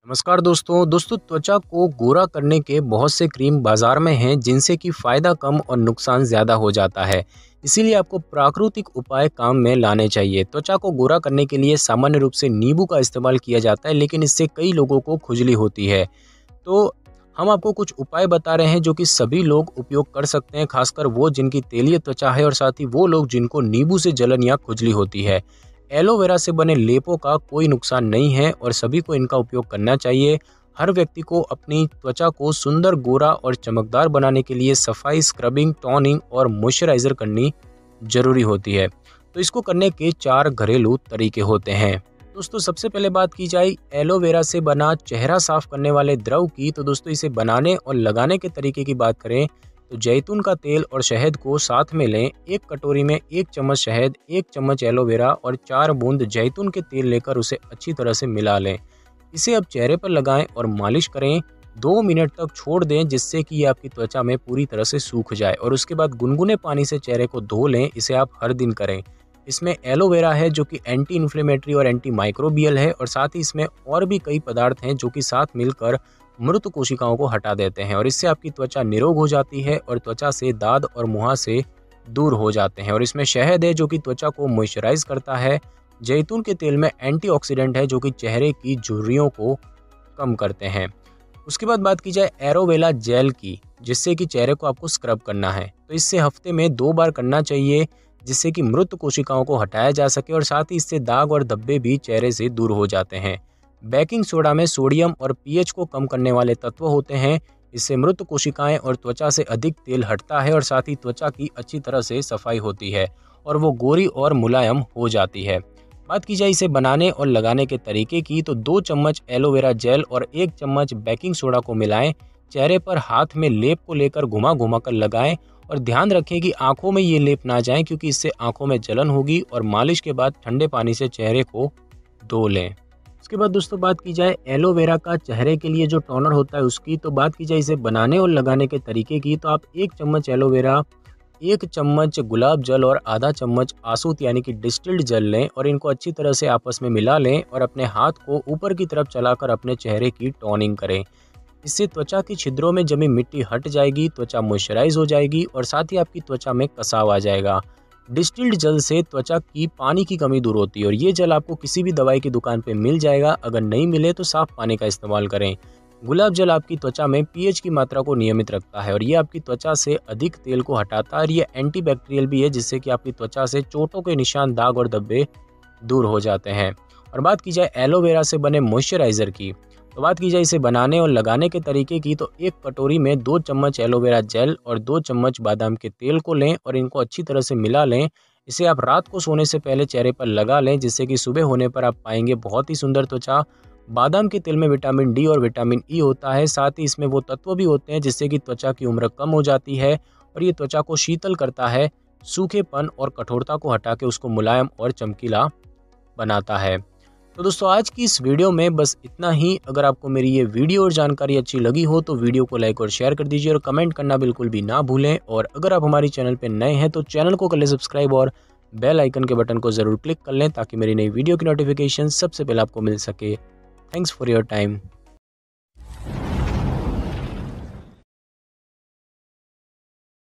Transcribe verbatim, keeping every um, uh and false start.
नमस्कार दोस्तों दोस्तों त्वचा को गोरा करने के बहुत से क्रीम बाजार में हैं जिनसे कि फ़ायदा कम और नुकसान ज़्यादा हो जाता है। इसीलिए आपको प्राकृतिक उपाय काम में लाने चाहिए। त्वचा को गोरा करने के लिए सामान्य रूप से नींबू का इस्तेमाल किया जाता है, लेकिन इससे कई लोगों को खुजली होती है। तो हम आपको कुछ उपाय बता रहे हैं जो कि सभी लोग उपयोग कर सकते हैं, खासकर वो जिनकी तेलीय त्वचा है और साथ ही वो लोग जिनको नींबू से जलन या खुजली होती है। एलोवेरा से बने लेपों का कोई नुकसान नहीं है और सभी को इनका उपयोग करना चाहिए। हर व्यक्ति को अपनी त्वचा को सुंदर, गोरा और चमकदार बनाने के लिए सफाई, स्क्रबिंग, टोनिंग और मॉइस्चराइजर करनी जरूरी होती है। तो इसको करने के चार घरेलू तरीके होते हैं। दोस्तों सबसे पहले बात की जाए एलोवेरा से बना चेहरा साफ करने वाले द्रव की, तो दोस्तों इसे बनाने और लगाने के तरीके की बात करें तो जैतून का तेल और शहद को साथ में लें। एक कटोरी में एक चम्मच शहद, एक चम्मच एलोवेरा और चार बूंद जैतून के तेल लेकर उसे अच्छी तरह से मिला लें। इसे अब चेहरे पर लगाएं और मालिश करें। दो मिनट तक छोड़ दें जिससे कि ये आपकी त्वचा में पूरी तरह से सूख जाए और उसके बाद गुनगुने पानी से चेहरे को धो लें। इसे आप हर दिन करें। इसमें एलोवेरा है जो कि एंटी इन्फ्लेमेटरी और एंटी माइक्रोबियल है और साथ ही इसमें और भी कई पदार्थ हैं जो कि साथ मिलकर मृत कोशिकाओं को हटा देते हैं और इससे आपकी त्वचा निरोग हो जाती है और त्वचा से दाद और मुहासे दूर हो जाते हैं। और इसमें शहद है जो कि त्वचा को मॉइस्चराइज करता है। जैतून के तेल में एंटीऑक्सीडेंट है जो कि चेहरे की झुर्रियों को कम करते हैं। उसके बाद बात की जाए एलोवेरा जेल की, जिससे कि चेहरे को आपको स्क्रब करना है। तो इससे हफ्ते में दो बार करना चाहिए जिससे कि मृत कोशिकाओं को हटाया जा सके और साथ ही इससे दाग और धब्बे भी चेहरे से दूर हो जाते हैं। बेकिंग सोडा में सोडियम और पीएच को कम करने वाले तत्व होते हैं। इससे मृत कोशिकाएं और त्वचा से अधिक तेल हटता है और साथ ही त्वचा की अच्छी तरह से सफाई होती है और वो गोरी और मुलायम हो जाती है। बात की जाए इसे बनाने और लगाने के तरीके की, तो दो चम्मच एलोवेरा जेल और एक चम्मच बेकिंग सोडा को मिलाएं। चेहरे पर हाथ में लेप को लेकर घुमा घुमा कर लगाएं और ध्यान रखें कि आंखों में ये लेप ना जाए क्योंकि इससे आंखों में जलन होगी। और मालिश के बाद ठंडे पानी से चेहरे को धो लें। उसके बाद दोस्तों बात की जाए एलोवेरा का चेहरे के लिए जो टोनर होता है उसकी, तो बात की जाए इसे बनाने और लगाने के तरीके की, तो आप एक चम्मच एलोवेरा, एक चम्मच गुलाब जल और आधा चम्मच आसूत यानी कि डिस्टिल्ड जल लें और इनको अच्छी तरह से आपस में मिला लें और अपने हाथ को ऊपर की तरफ चलाकर अपने चेहरे की टोनिंग करें। इससे त्वचा की छिद्रों में जमी मिट्टी हट जाएगी, त्वचा मॉइस्चराइज हो जाएगी और साथ ही आपकी त्वचा में कसाव आ जाएगा। डिस्टिल्ड जल से त्वचा की पानी की कमी दूर होती है और ये जल आपको किसी भी दवाई की दुकान पे मिल जाएगा। अगर नहीं मिले तो साफ पानी का इस्तेमाल करें। गुलाब जल आपकी त्वचा में पीएच की मात्रा को नियमित रखता है और ये आपकी त्वचा से अधिक तेल को हटाता है और ये एंटीबैक्टीरियल भी है जिससे कि आपकी त्वचा से चोटों के निशान, दाग और धब्बे दूर हो जाते हैं। और बात की जाए एलोवेरा से बने मॉइस्चराइजर की, तो बात की जाए इसे बनाने और लगाने के तरीके की, तो एक कटोरी में दो चम्मच एलोवेरा जेल और दो चम्मच बादाम के तेल को लें और इनको अच्छी तरह से मिला लें। इसे आप रात को सोने से पहले चेहरे पर लगा लें जिससे कि सुबह होने पर आप पाएंगे बहुत ही सुंदर त्वचा। बादाम के तेल में विटामिन डी और विटामिन ई होता है, साथ ही इसमें वो तत्व भी होते हैं जिससे कि त्वचा की उम्र कम हो जाती है और ये त्वचा को शीतल करता है, सूखेपन और कठोरता को हटा के उसको मुलायम और चमकीला बनाता है। तो दोस्तों आज की इस वीडियो में बस इतना ही। अगर आपको मेरी ये वीडियो और जानकारी अच्छी लगी हो तो वीडियो को लाइक और शेयर कर दीजिए और कमेंट करना बिल्कुल भी ना भूलें। और अगर आप हमारी चैनल पर नए हैं तो चैनल को कर लें सब्सक्राइब और बेल आइकन के बटन को ज़रूर क्लिक कर लें ताकि मेरी नई वीडियो की नोटिफिकेशन सबसे पहले आपको मिल सके। Thanks for your time.